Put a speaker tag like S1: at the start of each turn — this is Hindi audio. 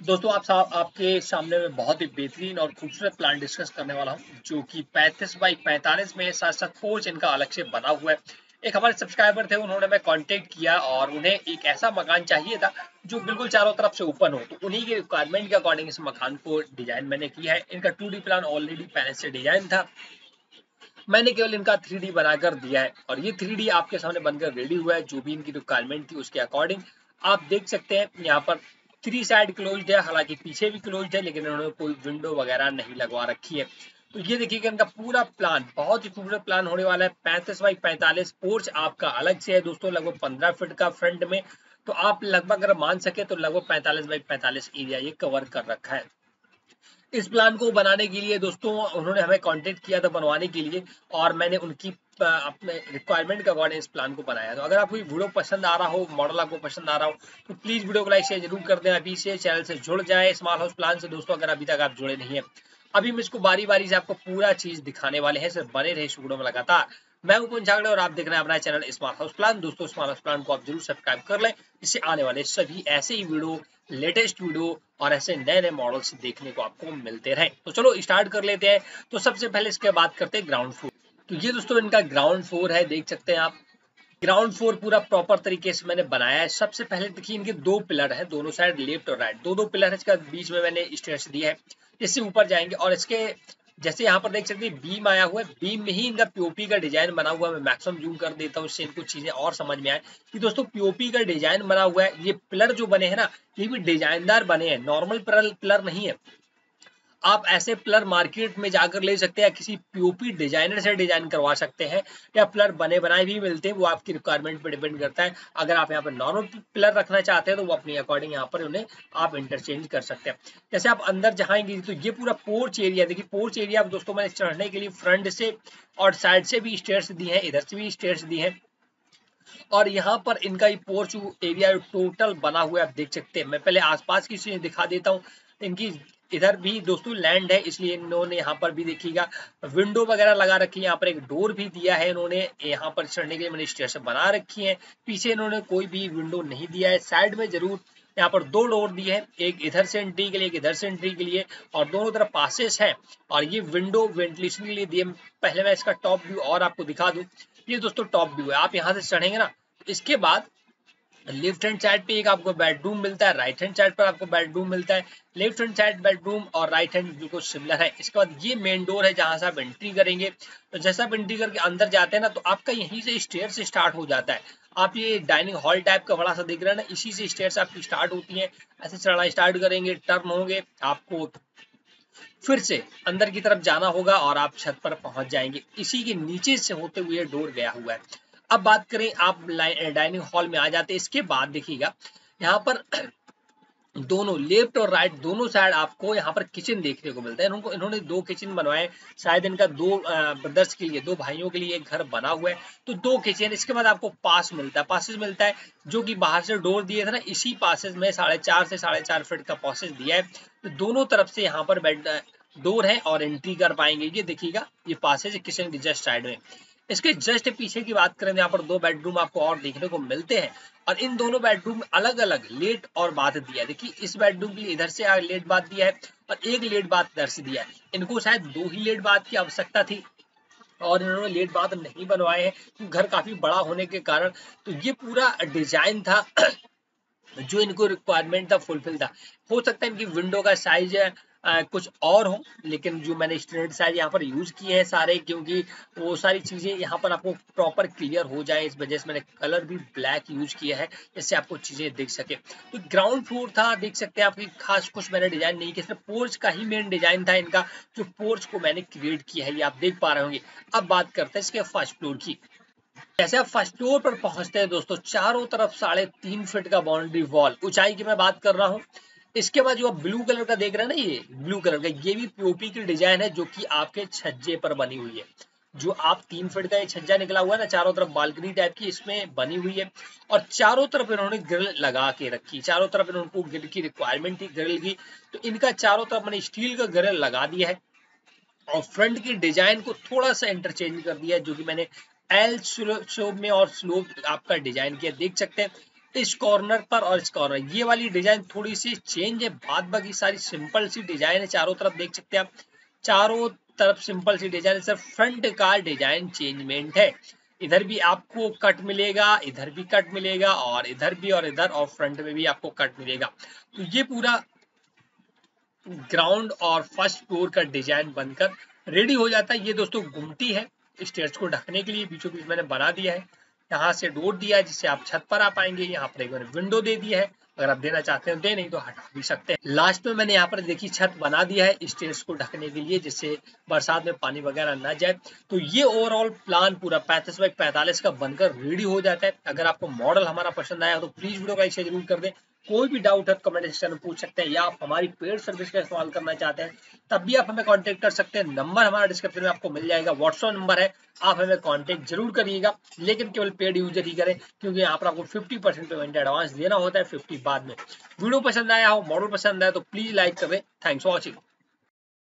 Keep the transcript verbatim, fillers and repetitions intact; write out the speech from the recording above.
S1: दोस्तों आप साहब आपके सामने में बहुत ही बेहतरीन और खूबसूरत प्लान डिस्कस करने वाला हूं जो कि पैंतीस बाई पैंतालीस में साथ साथ पोर्च इनका अलग से बना हुआ है। एक हमारे सब्सक्राइबर थे, उन्होंने मैं कांटेक्ट किया और उन्हें एक ऐसा मकान चाहिए था जो बिल्कुल चारों तरफ से ओपन हो, तो उन्हीं की रिक्वायरमेंट के अकॉर्डिंग इस मकान को डिजाइन मैंने किया है। इनका टू डी प्लान ऑलरेडी पहले से डिजाइन था, मैंने केवल इनका थ्री डी बनाकर दिया है और ये थ्री डी आपके सामने बनकर रेडी हुआ है जो भी इनकी रिक्वायरमेंट थी उसके अकॉर्डिंग। आप देख सकते हैं यहाँ पर थ्री साइड क्लोज्ड है, हालांकि पीछे भी क्लोज्ड है लेकिन इन्होंने कोई विंडो वगैरह नहीं लगवा रखी है। तो ये देखिएगा इनका पूरा प्लान बहुत ही खूबसूरत प्लान होने वाला है। पैंतीस बाई पैंतालीस पोर्च आपका अलग से है दोस्तों, लगभग पंद्रह फीट का फ्रंट में। तो आप लगभग अगर मान सके तो लगभग पैंतालीस बाई पैंतालीस एरिया ये कवर कर रखा है। इस प्लान को बनाने के लिए दोस्तों उन्होंने हमें कांटेक्ट किया था बनवाने के लिए, और मैंने उनकी अपने रिक्वायरमेंट के अकॉर्डिंग इस प्लान को बनाया। तो अगर आपको ये वीडियो पसंद आ रहा हो, मॉडल आपको पसंद आ रहा हो, तो प्लीज वीडियो को लाइक शेयर जरूर कर दें। अभी से चैनल से जुड़ जाए स्मॉल हाउस प्लान से दोस्तों, अगर अभी तक आप जुड़े नहीं है। अभी हम इसको बारी बारी से आपको पूरा चीज दिखाने वाले हैं, सिर्फ बने रहे इस वीडियो में लगातार। मैं हूं कुंज झागड़े और आप देख रहे हैं अपना चैनल स्मार्ट हाउस प्लान। दोस्तों स्मार्ट हाउस प्लान को आप जरूर सब्सक्राइब कर लें, इससे आने वाले सभी ऐसे ही वीडियो, लेटेस्ट वीडियो और ऐसे नए नए मॉडल्स देखने को आपको मिलते रहे। तो चलो स्टार्ट कर लेते हैं। तो सबसे पहले इसके बात करते हैं ग्राउंड फ्लोर। तो ये दोस्तों इनका ग्राउंड फ्लोर है, देख सकते हैं आप। ग्राउंड फ्लोर पूरा प्रॉपर तरीके से मैंने बनाया है। सबसे पहले देखिए इनके दो पिलर है, दोनों साइड लेफ्ट और राइट दो दो पिलर है। इसका बीच में मैंने स्टेयर्स दिया है, इससे ऊपर जाएंगे। और इसके जैसे यहाँ पर देख सकते हैं बीम आया हुआ है, बीम में ही इनका पीओपी का डिजाइन बना हुआ है। मैं मैक्सिमम जूम कर देता हूँ, इससे इनको चीजें और समझ में आए कि दोस्तों पीओपी का डिजाइन बना हुआ है। ये पिलर जो बने हैं ना, ये भी डिजाइनदार बने हैं, नॉर्मल पिलर पिलर नहीं है। आप ऐसे पिलर मार्केट में जाकर ले सकते हैं, किसी पीओपी डिजाइनर से डिजाइन करवा सकते हैं, या पिलर बने बनाए भी मिलते हैं। वो आपकी रिक्वायरमेंट पे डिपेंड करता है। अगर आप यहाँ पर नॉर्मल पिलर रखना चाहते हैं तो वो अपनी अकॉर्डिंग यहाँ पर उन्हें आप इंटरचेंज कर सकते हैं। जैसे आप अंदर जाएंगे तो ये पूरा पोर्च एरिया देखिए। पोर्च एरिया दोस्तों मैंने चढ़ने के लिए फ्रंट से और साइड से भी स्टेयर्स दी है, इधर से भी स्टेयर्स दी है। और यहाँ पर इनका ये पोर्च एरिया टोटल बना हुआ है, आप देख सकते हैं। मैं पहले आसपास की चीजें दिखा देता हूँ। इनकी इधर भी दोस्तों लैंड है, इसलिए इन्होंने यहाँ पर भी देखिएगा विंडो वगैरह लगा रखी है। यहाँ पर एक डोर भी दिया है इन्होंने, यहाँ पर चढ़ने के लिए मैंने स्टेयर्स बना रखी है। पीछे इन्होंने कोई भी विंडो नहीं दिया है, साइड में जरूर यहाँ पर दो डोर दिए हैं, एक इधर से एंट्री के लिए, एक इधर से एंट्री के लिए, और दोनों तरफ पासेस है। और ये विंडो वेंटिलेशन के लिए दिए। पहले मैं इसका टॉप व्यू और आपको दिखा दूं। ये दोस्तों टॉप व्यू है, आप यहाँ से चढ़ेंगे ना, इसके बाद लेफ्ट हैंड साइड पे एक आपको बेडरूम मिलता है, राइट हैंड साइड पर आपको बेडरूम मिलता है। लेफ्ट हैंड साइड बेडरूम और राइट हैंड बिल्कुल सिमिलर है। इसके बाद ये मेन डोर है जहां से आप एंट्री करेंगे। तो जैसा आप एंट्री करके अंदर जाते हैं ना, तो आपका यहीं से स्टेयर से स्टार्ट हो जाता है। आप ये डाइनिंग हॉल टाइप का बड़ा सा देख रहे हैं ना, इसी से स्टेयर्स आपकी स्टार्ट होती है। ऐसे चढ़ना स्टार्ट करेंगे, टर्न होंगे, आपको फिर से अंदर की तरफ जाना होगा और आप छत पर पहुंच जाएंगे। इसी के नीचे से होते हुए डोर गया हुआ है। अब बात करें, आप डाइनिंग हॉल में आ जाते हैं। इसके बाद देखिएगा यहाँ पर दोनों लेफ्ट और राइट दोनों साइड आपको यहाँ पर किचन देखने को मिलता है। इनको इन्होंने दो किचन बनवाए, शायद इनका दो ब्रदर्स के लिए, दो भाइयों के लिए एक घर बना हुआ है, तो दो किचन। इसके बाद आपको पास मिलता है, पासेज मिलता है, जो कि बाहर से डोर दिए थे ना, इसी पासेज में साढ़े चार से साढ़े चार फीट का पासेज दिया है। तो दोनों तरफ से यहाँ पर बेड डोर है और एंट्री कर पाएंगे। ये देखिएगा ये पासेज किचन की जस्ट साइड में। इसके जस्ट पीछे की बात करें, यहाँ पर दो बेडरूम आपको और देखने को मिलते हैं, और इन दोनों बेडरूम अलग अलग लेट और बाथ दिया है। देखिए इस बेडरूम के लिए इधर से लेट बाथ दिया है और एक लेट बाथ इधर से दिया है। इनको शायद दो ही लेट बाथ की आवश्यकता थी और इन्होंने लेट बाथ नहीं बनवाए हैं, घर काफी बड़ा होने के कारण। तो ये पूरा डिजाइन था जो इनको रिक्वायरमेंट था, फुलफिल था। हो सकता है इनकी विंडो का साइज आ, कुछ और हो, लेकिन जो मैंने स्टैंडर्ड साइज यहाँ पर यूज किए हैं सारे, क्योंकि वो सारी चीजें यहाँ पर आपको प्रॉपर क्लियर हो जाए, इस वजह से मैंने कलर भी ब्लैक यूज किया है, जिससे आपको चीजें दिख सके। तो ग्राउंड फ्लोर था, देख सकते हैं आपकी खास कुछ मैंने डिजाइन नहीं किया, सिर्फ पोर्च का ही मेन डिजाइन था इनका, जो पोर्च को मैंने क्रिएट किया है, ये आप देख पा रहे होंगे। अब बात करते हैं इसके फर्स्ट फ्लोर की। जैसे आप फर्स्ट फ्लोर पर पहुंचते हैं दोस्तों, चारों तरफ साढ़े तीन फीट का बाउंड्री वॉल, ऊंचाई की मैं बात कर रहा हूँ। इसके बाद जो आप ब्लू कलर का देख रहे हैं ना, ये ब्लू कलर का, ये भी पीओपी की डिजाइन है, जो कि आपके छज्जे पर बनी हुई है। जो आप तीन फीट का ये छज्जा निकला हुआ है ना, चारों तरफ बालकनी टाइप की इसमें बनी हुई है, और चारों तरफ इन्होंने ग्रिल लगा के रखी। चारों तरफ इनको ग्रिल की रिक्वायरमेंट थी, ग्रिल की, तो इनका चारों तरफ मैंने स्टील का ग्रिल लगा दिया है। और फ्रंट की डिजाइन को थोड़ा सा इंटरचेंज कर दिया है, जो कि मैंने एल स्लोप में और स्लोप आपका डिजाइन किया, देख सकते हैं। इस कॉर्नर पर और इस कॉर्नर, ये वाली डिजाइन थोड़ी सी चेंज है, बाद बाकी सारी सिंपल सी डिजाइन है। चारों तरफ देख सकते हैं आप, चारों तरफ सिंपल सी डिजाइन, सिर्फ फ्रंट का डिजाइन चेंजमेंट है। इधर भी आपको कट मिलेगा, इधर भी कट मिलेगा, और इधर भी, और इधर और फ्रंट में भी आपको कट मिलेगा। तो ये पूरा ग्राउंड और फर्स्ट फ्लोर का डिजाइन बनकर रेडी हो जाता है। ये दोस्तों गुमटी है, स्टेयर्स को ढकने के लिए बीचों बीच मैंने बना दिया है। यहाँ से डोर दिया है जिससे आप छत पर आ पाएंगे। यहाँ पर एक मैंने विंडो दे दिया है, अगर आप देना चाहते हैं दे, नहीं तो हटा भी सकते हैं। लास्ट में मैंने यहाँ पर देखिए छत बना दिया है स्टेयर्स को ढकने के लिए, जिससे बरसात में पानी वगैरह ना जाए। तो ये ओवरऑल प्लान पूरा पैंतीस बाई पैंतालीस का बनकर रेडी हो जाता है। अगर आपको मॉडल हमारा पसंद आया तो प्लीज वीडियो को लाइक शेयर जरूर कर दें। कोई भी डाउट है कमेंट सेक्शन में पूछ सकते हैं, या आप हमारी पेड सर्विस का इस्तेमाल करना चाहते हैं तब भी आप हमें कांटेक्ट कर सकते हैं। नंबर हमारा डिस्क्रिप्शन में आपको मिल जाएगा, व्हाट्सएप नंबर है, आप हमें कांटेक्ट जरूर करिएगा, लेकिन केवल पेड यूजर ही करें, क्योंकि यहाँ पर आपको फिफ्टी परसेंट पेमेंट एडवांस देना होता है, फिफ्टी बाद में। वीडियो पसंद आया हो, मॉडल पसंद आया तो प्लीज लाइक करें। Thanks for watching.